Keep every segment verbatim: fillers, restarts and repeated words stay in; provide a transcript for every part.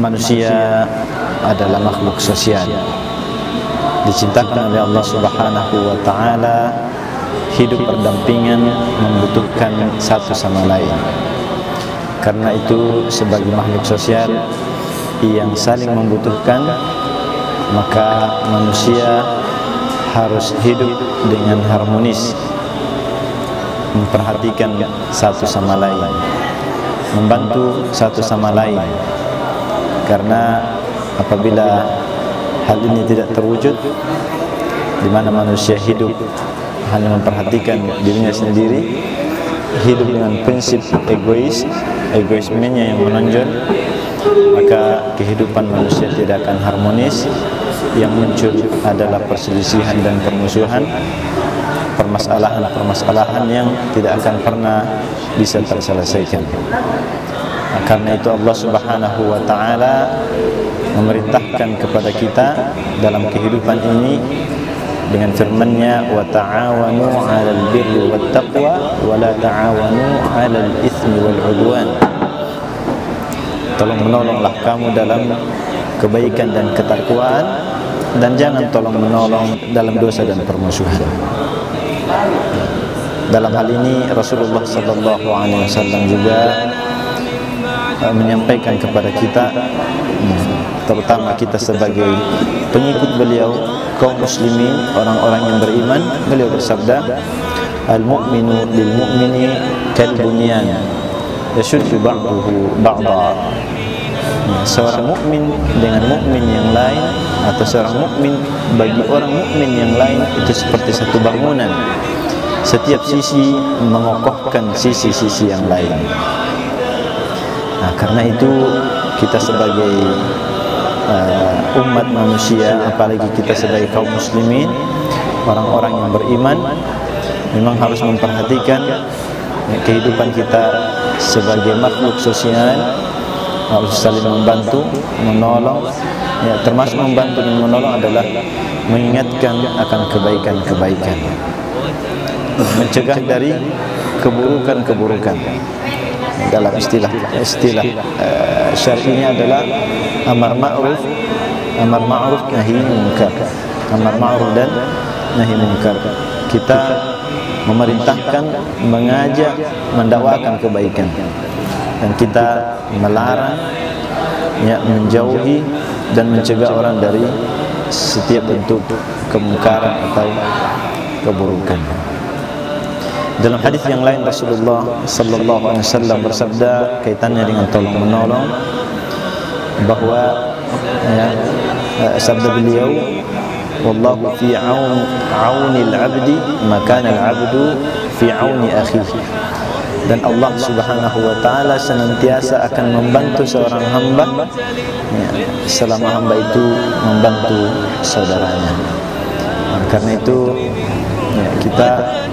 manusia adalah makhluk sosial, dicintakan oleh Allah Subhanahu wa taala, hidup berdampingan, membutuhkan satu sama lain. Karena itu sebagai makhluk sosial yang saling membutuhkan, maka manusia harus hidup dengan harmonis, memperhatikan satu sama lain, membantu satu sama lain. Karena apabila hal ini tidak terwujud, di mana manusia hidup hanya memperhatikan dirinya sendiri, hidup dengan prinsip egois, egoismenya yang menonjol, maka kehidupan manusia tidak akan harmonis. Yang muncul adalah perselisihan dan permusuhan, permasalahan-permasalahan yang tidak akan pernah bisa terselesaikan. Nah, karena itu Allah Subhanahu wa taala memerintahkan kepada kita dalam kehidupan ini dengan firman-Nya, wa ta'awanu 'alal birri wat taqwa wa la ta'awanu 'alal itsmi wal 'udwan. Tolong menolonglah kamu dalam kebaikan dan ketakwaan, dan jangan tolong menolong dalam dosa dan permusuhan. Dalam hal ini Rasulullah sallallahu alaihi wasallam juga uh, menyampaikan kepada kita, terutama kita sebagai pengikut beliau, kaum muslimin, orang-orang yang beriman. Beliau bersabda, al-mu'minu lil mu'mini kal bunyan yashuddu ba'duhu ba'da. Seorang mukmin dengan mukmin yang lain, atau seorang mukmin bagi orang mukmin yang lain, itu seperti satu bangunan. Setiap sisi mengokohkan sisi-sisi yang lain. Nah, karena itu kita sebagai uh, umat manusia, apalagi kita sebagai kaum muslimin, orang-orang yang beriman, memang harus memperhatikan ya, kehidupan kita sebagai makhluk sosial, harus saling membantu, menolong. Ya, termasuk membantu dan menolong adalah mengingatkan akan kebaikan-kebaikan, mencegah dari keburukan-keburukan. Dalam istilah istilah uh, syar'inya adalah amar ma'ruf, amar ma'ruf nahi munkar, amar ma'ruf dan nahi munkar. Kita memerintahkan, mengajak, mendakwakan kebaikan, dan kita melarang, ya, menjauhi dan mencegah orang dari setiap bentuk kemungkaran atau keburukan. Dalam hadis yang lain Rasulullah sallallahu alaihi wasallam bersabda kaitannya dengan tolong menolong, bahwa ya, sabda beliau, wallahu fi aun aunil abdi maka al-abdu fi auni akhihi. Dan Allah Subhanahu wa taala senantiasa akan membantu seorang hamba ya, selama hamba itu membantu saudaranya. Nah, karena itu ya, kita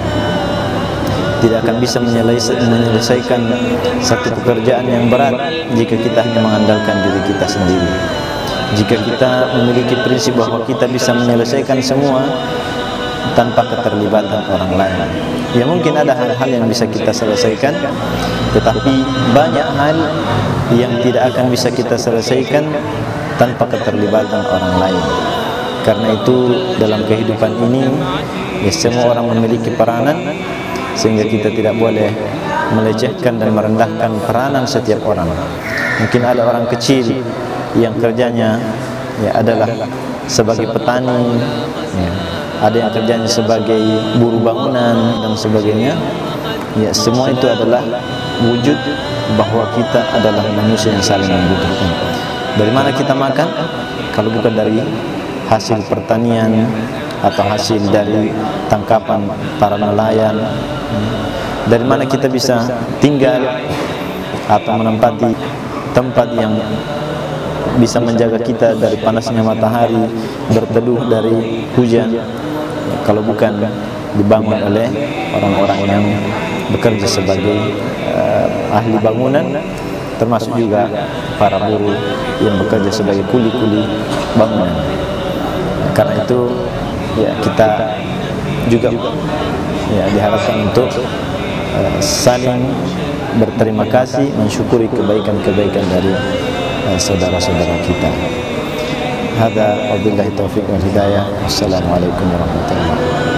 tidak akan bisa menyelesaikan satu pekerjaan yang berat jika kita hanya mengandalkan diri kita sendiri. Jika kita memiliki prinsip bahwa kita bisa menyelesaikan semua tanpa keterlibatan orang lain, ya mungkin ada hal-hal yang bisa kita selesaikan, tetapi banyak hal yang tidak akan bisa kita selesaikan tanpa keterlibatan orang lain. Karena itu dalam kehidupan ini ya, semua orang memiliki peranan, sehingga kita tidak boleh melecehkan dan merendahkan peranan setiap orang. Mungkin ada orang kecil yang kerjanya ya adalah sebagai petani, ya, ada yang kerjanya sebagai buruh bangunan dan sebagainya. Ya, semua itu adalah wujud bahwa kita adalah manusia yang saling membutuhkan. Dari mana kita makan? Kalau bukan dari hasil pertanian atau hasil dari tangkapan para nelayan. Dari mana kita bisa tinggal atau menempati tempat yang bisa menjaga kita dari panasnya matahari, berteduh dari hujan, kalau bukan dibangun oleh orang-orang yang bekerja sebagai uh, ahli bangunan, termasuk juga para buruh yang bekerja sebagai kuli-kuli bangunan. Karena itu ya, kita juga ya, diharapkan untuk uh, saling berterima kasih, mensyukuri kebaikan-kebaikan dari saudara-saudara kita. Hada wabillahi taufiq wal hidayah. Assalamualaikum warahmatullahi wabarakatuh.